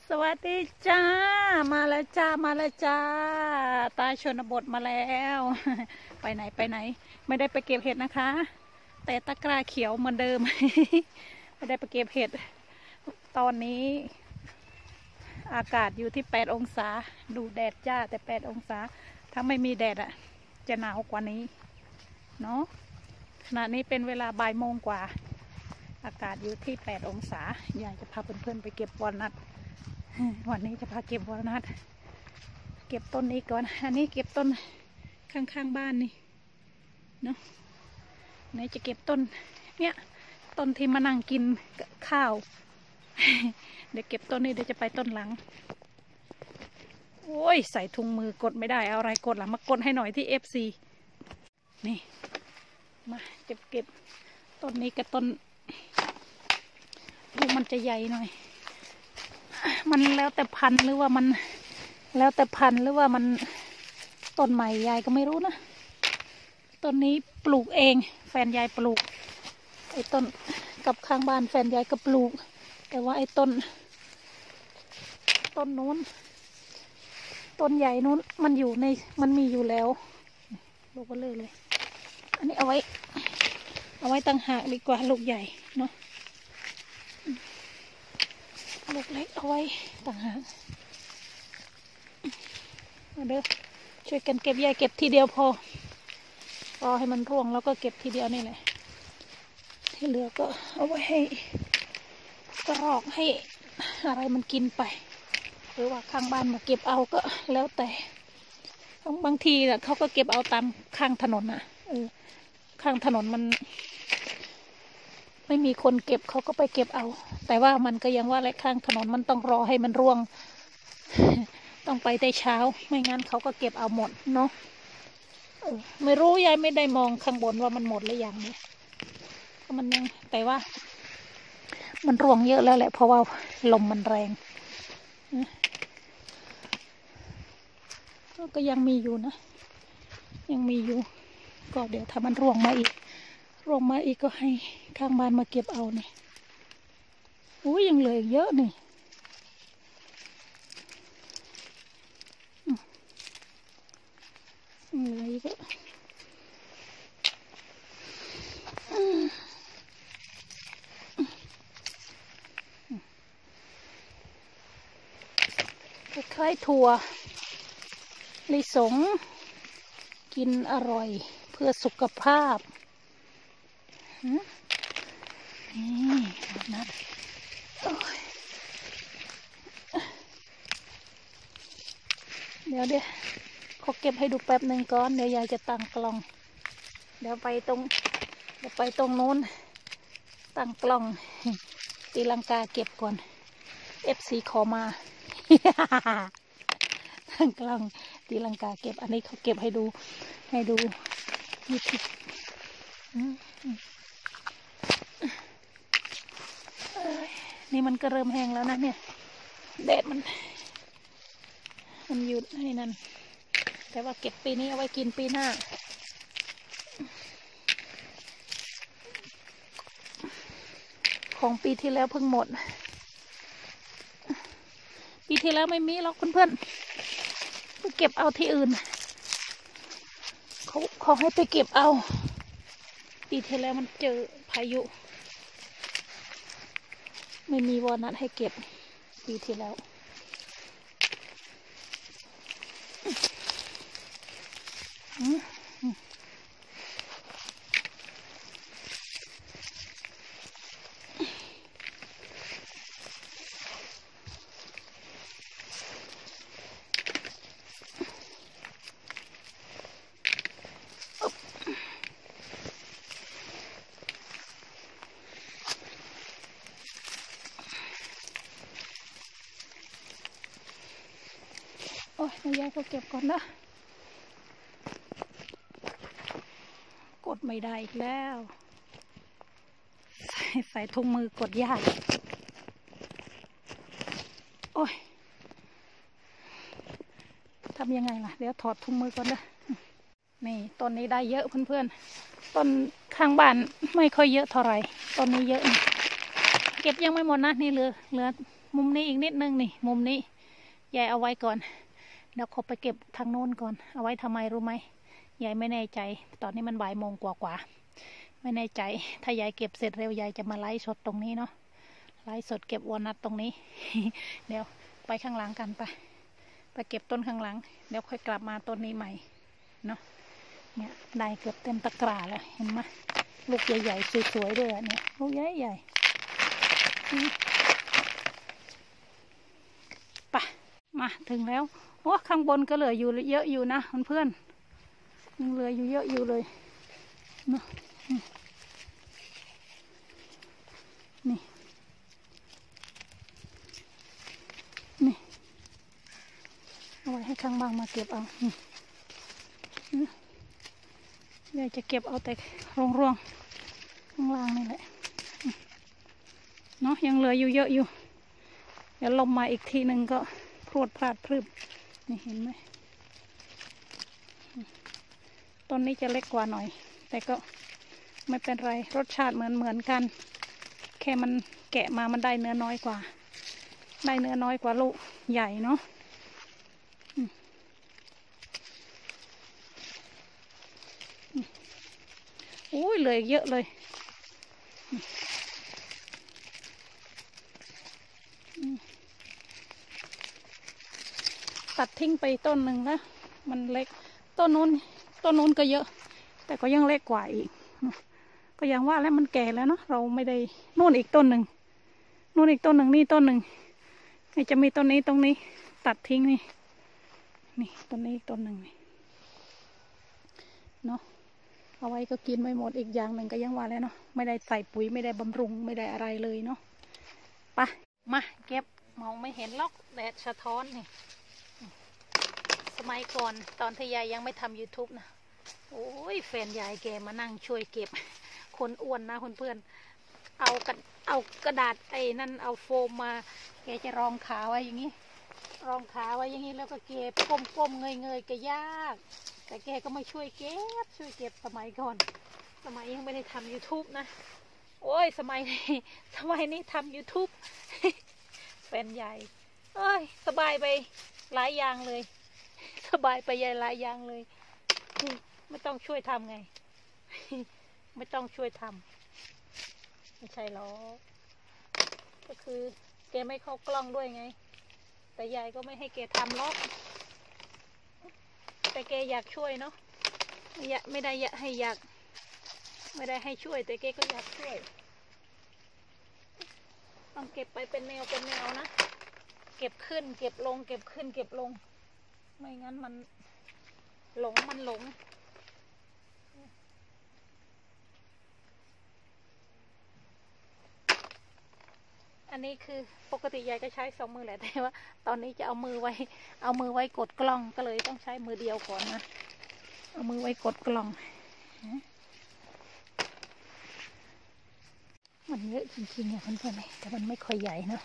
สวัสดีจ้ามาแล้วจ้ามาแล้วจ้าตาชนบทมาแล้วไปไหนไปไหนไม่ได้ไปเก็บเห็ดนะคะแต่ตะกร้าเขียวเหมือนเดิม ไม่ได้ไปเก็บเห็ดตอนนี้อากาศอยู่ที่8 องศาดูแดดจ้าแต่8 องศาถ้าไม่มีแดดอะจะหนาวกว่านี้เนาะขณะนี้เป็นเวลาบ่ายโมงกว่าอากาศอยู่ที่8 องศายายจะพาเพื่อนๆไปเก็บวอลนัทวันนี้จะพาเก็บวอลนัทเก็บต้นนี้ก่อนอันนี้เก็บต้นข้างๆบ้านนี่เนาะไหนจะเก็บต้นเนี่ยต้นที่มานั่งกินข้าว เดี๋ยวเก็บต้นนี้เดี๋ยวจะไปต้นหลังโอ้ยใส่ถุงมือกดไม่ได้เอาอะไรกดล่ะมากดให้หน่อยที่ FC นี่มาจะเก็บต้นนี้กับต้นลูกมันจะใหญ่หน่อยมันแล้วแต่พันธุ์หรือว่ามันแล้วแต่พันธุ์หรือว่ามันต้นใหม่ยายก็ไม่รู้นะต้นนี้ปลูกเองแฟนยายปลูกไอ้ต้นกับข้างบ้านแฟนยายก็ปลูกแต่ว่าไอ้ต้นนู้นต้นใหญ่นู้นมันอยู่ในมันมีอยู่แล้วลูกก็เลยอันนี้เอาไว้ต่างหากดีกว่าลูกใหญ่เนาะลูกเล็กเอาไว้ต่างหากมาเด้อช่วยกันเก็บยายเก็บทีเดียวพอให้มันร่วงแล้วก็เก็บทีเดียวนี่แหละที่เหลือก็เอาไว้ให้กระรอกให้อะไรมันกินไปหรือว่าข้างบ้านมาเก็บเอาก็แล้วแต่บางทีน่ะเขาก็เก็บเอาตามข้างถนนน่ะข้างถนนมันไม่มีคนเก็บเขาก็ไปเก็บเอาแต่ว่ามันก็ยังว่าแหละข้างถนนมันต้องรอให้มันร่วง ต้องไปแต่เช้าไม่งั้นเขาก็เก็บเอาหมดเนาะไม่รู้ยายไม่ได้มองข้างบนว่ามันหมดหรือยังเนี่ยมันยังแต่ว่ามันร่วงเยอะแล้วแหละเพราะว่าลมมันแรงก็ยังมีอยู่นะยังมีอยู่ก็เดี๋ยวถ้ามันร่วงมาอีกก็ให้ข้างบ้านมาเก็บเอาเนี่ยโอ้ยยังเหลือเยอะนี่เหลืออีกคล้ายๆถั่วลิสงกินอร่อยเพื่อสุขภาพนี่นะเดี๋ยวเขาเก็บให้ดูแป๊บหนึ่งก่อนเดี๋ยวยายจะตั้งกล้องเดี๋ยวไปตรงนู้นตั้งกล้องตีลังกาเก็บก่อน FC ขอมา ตั้งกล้องตีลังกาเก็บอันนี้เขาเก็บให้ดูนี่ทิศนี่มันก็เริ่มแห้งแล้วนะเนี่ยแดดมันหยุดให้นั่นแต่ว่าเก็บปีนี้เอาไว้กินปีหน้าของปีที่แล้วเพิ่งหมดปีที่แล้วไม่มีหรอกเพื่อนๆไปเก็บเอาที่อื่นเขาให้ไปเก็บเอาปีที่แล้วมันเจอพายุไม่มีวอลนัทให้เก็บปีที่แล้วโอ้ยนายยายเขาเก็บก่อนนะกดไม่ได้อีกแล้วใส่ถุงมือกดยากโอ้ยทำยังไงล่ะเดี๋ยวถอดถุงมือก่อนนะนี่ต้นนี้ได้เยอะเพื่อนๆต้นข้างบ้านไม่ค่อยเยอะเท่าไหร่ต้นนี้เยอะเก็บยังไม่หมดนะนี่เหลือมุมนี้อีกนิดนึงนี่มุมนี้ยายเอาไว้ก่อนเดี๋ยวเขาไปเก็บทางโน้นก่อนเอาไว้ทำไมรู้ไหมยายไม่แน่ใจตอนนี้มันบ่าย โมงกว่าไม่แน่ใจถ้ายายเก็บเสร็จเร็วยายจะมาไลฟ์สดตรงนี้เนาะไลฟ์สดเก็บวอลนัทตรงนี้ เดี๋ยวไปข้างหลังกันไปเก็บต้นข้างหลังเดี๋ยวค่อยกลับมาต้นนี้ใหม่เนาะเนี่ยได้เกือบเต็มตะกร้าแล้วเห็นไหมลูกใหญ่ๆสวยๆด้วยเนี่ยลูกใหญ่ๆไปมาถึงแล้วโอ้ข้างบนก็เหลืออยู่เยอะอยู่นะเพื่อนๆยังเหลืออยู่เยอะอยู่เลยเนาะนี่เอาไว้ให้ข้างบ้างมาเก็บเอาเดี๋ยวจะเก็บเอาแต่ร่วงข้างล่างนี่แหละเนาะยังเหลืออยู่เยอะอยู่เดี๋ยวลมมาอีกทีหนึ่งก็พรวดพลาดพรึบนี่เห็นไหมต้นนี้จะเล็กกว่าหน่อยแต่ก็ไม่เป็นไรรสชาติเหมือนกันแค่มันแกะมามันได้เนื้อน้อยกว่าลูกใหญ่เนาะอุ้ยเลยเยอะเลยตัดทิ้งไปต้นหนึ่งแล้วมันเล็กต้นนู้นก็เยอะแต่ก็ยังเล็กกว่าอีกก็ยังว่าแล้วมันแก่แล้วเนาะเราไม่ได้นู่นอีกต้นหนึ่งนี่ต้นหนึ่งจะมีต้นนี้ตรงนี้ตัดทิ้งนี่ต้นนี้อีกต้นหนึ่งนี่เนาะเอาไว้ก็กินไม่หมดอีกอย่างหนึ่งก็ยังว่าแล้วเนาะไม่ได้ใส่ปุ๋ยไม่ได้บำรุงไม่ได้อะไรเลยเนาะไปมาเก็บมองไม่เห็นล็อกแดดสะท้อนนี่สมัยก่อนตอนที่ยายยังไม่ทำ YouTube นะโอ้ยแฟนยายแกมานั่งช่วยเก็บคนอ้วนนะเพื่อนเอากระดาษไอ้นั่นเอาโฟมมาแกจะรองขาไว้อย่างนี้แล้วก็เก็บก้มเงยแกยากแต่แกก็ไม่ช่วยเก็บสมัยก่อนสมัยยังไม่ได้ทำ YouTube นะโอ้ยสมัยนี้ทำ YouTube แฟนใหญ่เอ้ยสบายไปหลายอย่างเลยหลายอย่างเลยไม่ต้องช่วยทำไง ไม่ต้องช่วยทำไม่ใช่หรอกก็คือแกไม่เข้ากล้องด้วยไงแต่ยายก็ไม่ให้แกทำหรอกแต่แกอยากช่วยเนาะไม่ได้ให้ช่วยแต่แกก็อยากช่วยต้องเก็บไปเป็นแนวนะเก็บขึ้นเก็บลงไม่งั้นมันหลงอันนี้คือปกติยายก็ใช้2 มือแหละแต่ว่าตอนนี้จะเอามือไว้กดกล้องก็เลยต้องใช้มือเดียวก่อนนะเอามือไว้กดกล้องมันเยอะจริงๆอ่ะเพื่อนๆแต่มันไม่ค่อยใหญ่เนาะ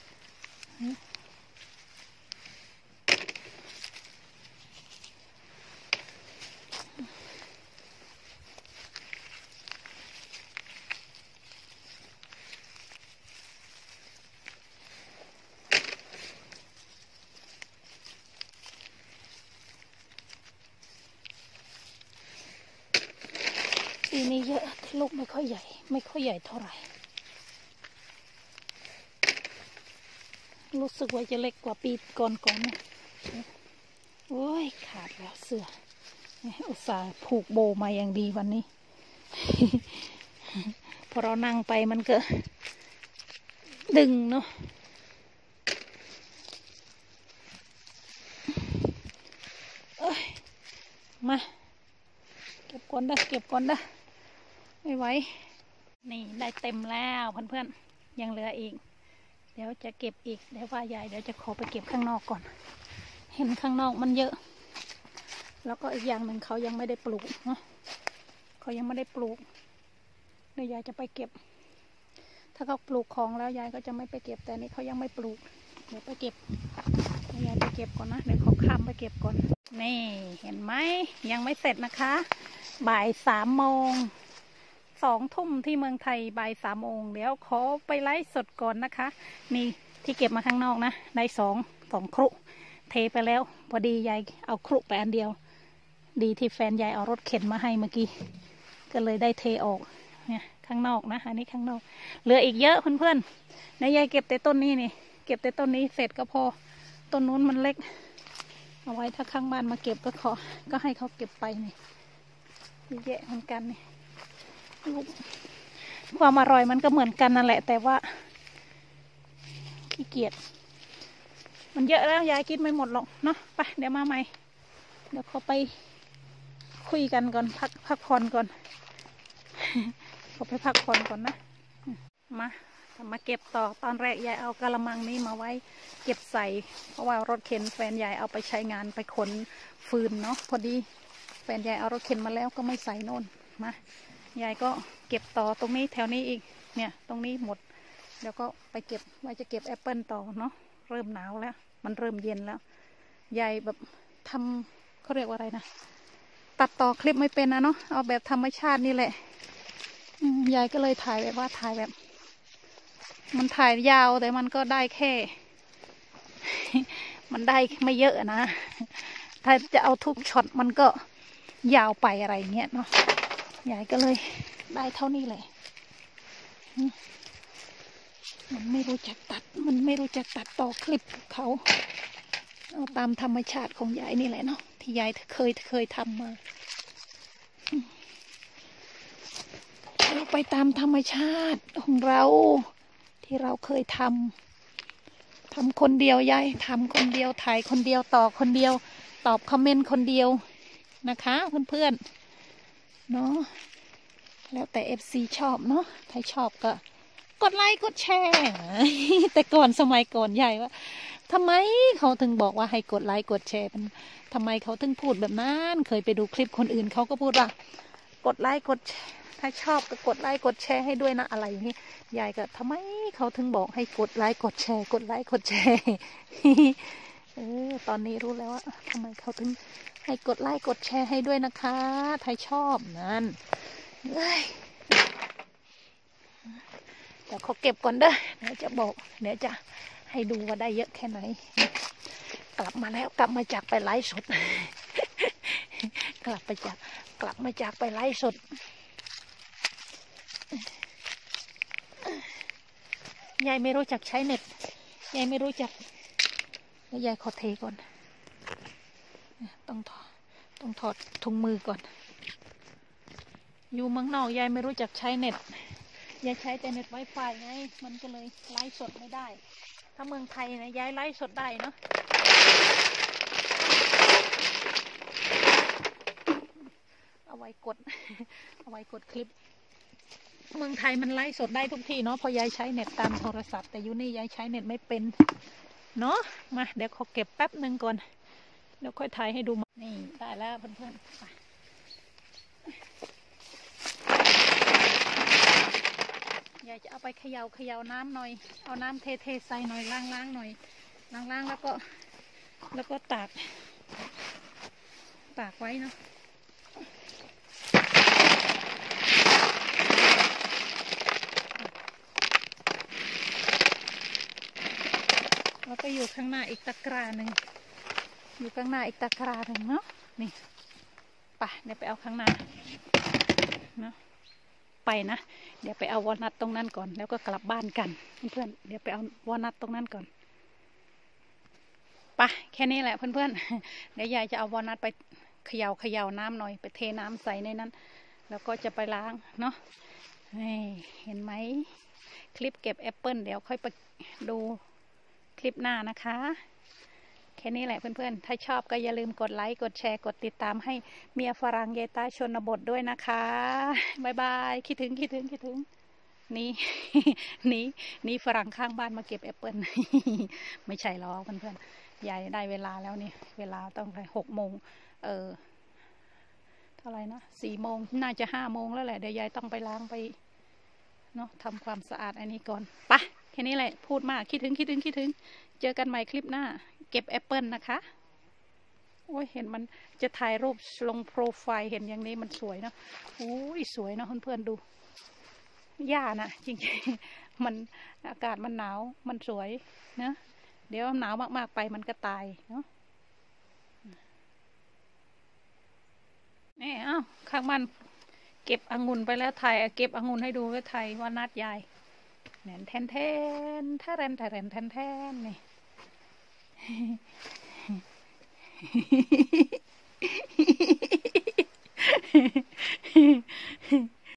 ปีนี้เยอะลูกไม่ค่อยใหญ่เท่าไหร่รู้สึกว่าจะเล็กกว่าปีก่อนนะโอ้ยขาดแล้วเสื้ออุตส่าห์ผูกโบมาอย่างดีวันนี้ พอเรานั่งไปมันก็ดึงเนาะมาเก็บก่อนได้ไม่ไหวนี่ได้เต็มแล้วเพื่อนๆยังเหลืออีกเดี๋ยวจะเก็บอีกเดี๋ยวว่ายายเดี๋ยวจะขอไปเก็บข้างนอกก่อนเห็นข้างนอกมันเยอะแล้วก็อีกอย่างหนึ่งเขายังไม่ได้ปลูกเนาะเขายังไม่ได้ปลูกเดี๋ยวยายจะไปเก็บถ้าเขาปลูกของแล้วยายก็จะไม่ไปเก็บแต่นี่เขายังไม่ปลูกเดี๋ยวไปเก็บยายไปเก็บก่อนนะเดี๋ยวเขาข้ามไปเก็บก่อนนี่เห็นไหมยังไม่เสร็จนะคะบ่าย 3 โมง 2 ทุ่มที่เมืองไทยบ่าย 3 โมงเดี๋ยวขอไปไลฟ์สดก่อนนะคะนี่ที่เก็บมาข้างนอกนะได้สองครุเทไปแล้วพอดียายเอาครุไปอันเดียวดีที่แฟนยายเอารถเข็นมาให้เมื่อกี้ก็เลยได้เทออกเนี่ยข้างนอกนะอันนี้ข้างนอกเหลืออีกเยอะเพื่อนๆนายยายเก็บแต่ต้นนี้นี่เก็บแต่ต้นนี้เสร็จก็พอต้นนู้นมันเล็กเอาไว้ถ้าข้างบ้านมาเก็บก็ให้เขาเก็บไปนี่แยะเหมือนกันนี่ความอร่อยมันก็เหมือนกันนั่นแหละแต่ว่าขี้เกียจมันเยอะแล้วยายกินไม่หมดหรอกเนาะไปเดี๋ยวมาใหม่เดี๋ยวเขาไปคุยกันก่อนพักผ่อนก่อนเขาไปพักผ่อนก่อนนะมาเก็บต่อตอนแรกยายเอากระมังนี้มาไว้เก็บใส่เพราะว่ารถเข็นแฟนยายเอาไปใช้งานไปขนฟืนเนาะพอดีแฟนยายเอารถเข็นมาแล้วก็ไม่ใส่โน่นมายายก็เก็บต่อตรงนี้แถวนี้อีกเนี่ยตรงนี้หมดเดี๋ยวก็ไปเก็บว่าจะเก็บแอปเปิลต่อเนาะเริ่มหนาวแล้วมันเริ่มเย็นแล้วยายแบบทำเขาเรียกว่าอะไรนะตัดต่อคลิปไม่เป็นนะเนาะเอาแบบธรรมชาตินี่แหละยายก็เลยถ่ายแบบว่าถ่ายแบบมันถ่ายยาวแต่มันก็ได้แค่ มันได้ไม่เยอะนะถ้าจะเอาทุกช็อตมันก็ยาวไปอะไรเงี้ยเนาะยายก็เลยได้เท่านี้แหละมันไม่รู้จักตัดต่อคลิปเขาเอาตามธรรมชาติของยายนี่แหละเนาะที่ยายเคยทำมาเราไปตามธรรมชาติของเราที่เราเคยทำคนเดียวยายทำคนเดียวถ่ายคนเดียวต่อคนเดียวตอบคอมเมนต์คนเดียวนะคะเพื่อนๆเนาะแล้วแต่ FC ชอบเนาะถ้าชอบก็กดไลค์กดแชร์แต่ก่อนสมัยก่อนใหญ่ว่าทำไมเขาถึงบอกว่าให้กดไลค์กดแชร์มันทำไมเขาถึงพูดแบบนั้นเคยไปดูคลิปคนอื่นเขาก็พูดว่ากดไลค์กดถ้าชอบก็กดไลค์กดแชร์ให้ด้วยนะอะไรอย่างนี้ยายก็ทำไมเขาถึงบอกให้กดไลค์กดแชร์กดไลค์กดแชร์ตอนนี้รู้แล้วว่าทำไมเขาถึงให้กดไลค์กดแชร์ให้ด้วยนะคะถ้าชอบนั่นเดี๋ยวเขาเก็บก่อนเด้อเดี๋ยวจะบอกเดี๋ยวจะให้ดูว่าได้เยอะแค่ไหนกลับมาแล้วกลับมาจากไปไลฟ์สด กลับมาจากไปไลฟ์สดยายไม่รู้จักใช้เน็ตยายไม่รู้จักแล้วยายขอเทก่อนต้องถอดถุงมือก่อนอยู่เมืองนอกยายไม่รู้จักใช้เน็ตยายใช้แต่เน็ต Wi-Fi ไงมันก็เลยไลฟ์สดไม่ได้ถ้าเมืองไทยนะยายไลฟ์สดได้เนาะเอาไว้กดคลิปเมืองไทยมันไลฟ์สดได้ทุกที่เนาะพอยายใช้เน็ตตามโทรศัพท์แต่อยู่นี่ยายใช้เน็ตไม่เป็นเนาะมาเดี๋ยวขอเก็บแป๊บหนึ่งก่อนเดี๋ยวค่อยถ่ายให้ดูนี่ได้แล้วเพื่อนๆยายจะเอาไปเขย่าน้ำหน่อยเอาน้ำเทใส่หน่อยล้างหน่อยล้างแล้วก็ตากไว้เนาะแล้วก็อยู่ข้างหน้าอีกตะกร้าหนึ่งเนาะนี่ไปเดี๋ยวไปเอาข้างหน้าเนาะไปนะเดี๋ยวไปเอาวอลนัทตรงนั้นก่อนแล้วก็กลับบ้านกันเพื่อนๆเดี๋ยวไปเอาวอลนัทตรงนั้นก่อนไปแค่นี้แหละเพื่อนๆเดี๋ยวยายจะเอาวอลนัทไปเขย่าน้ำหน่อยไปเทน้ำใส่ในนั้นแล้วก็จะไปล้างเนาะเห็นไหมคลิปเก็บแอปเปิลเดี๋ยวค่อยไปดูคลิปหน้านะคะแค่นี้แหละเพื่อนๆถ้าชอบก็อย่าลืมกดไลค์กดแชร์กดติดตามให้เมียฝรั่งเยต้าชนบทด้วยนะคะบ๊ายบายคิดถึงนี่ฝรั่งข้างบ้านมาเก็บแอปเปิล ไม่ใช่หรอกเพื่อนๆยายได้เวลาแล้วนี่เวลาต้องไป6 โมงเท่าไหร่นะ4 โมงน่าจะ5 โมงแล้วแหละเดี๋ยวยายต้องไปล้างไปเนาะทำความสะอาดอันนี้ก่อนไปแค่นี้แหละพูดมากคิดถึงเจอกันใหม่คลิปหน้าเก็บแอปเปิลนะคะโอ้ยเห็นมันจะถ่ายรูปลงโปรไฟล์เห็นอย่างนี้มันสวยเนาะโอ้ยสวยเนาะเพื่อนๆดูหญ้านะจริงมันอากาศมันหนาวมันสวยนะเดี๋ยวหนาวมากๆไปมันก็ตายเนาะนี่อ้าวข้างมันเก็บองุ่นไปแล้วไทยเก็บองุ่นให้ดูไว้ไทยว่านัดยายแหนนแทนแทนแทนแทนแทนแทนนี่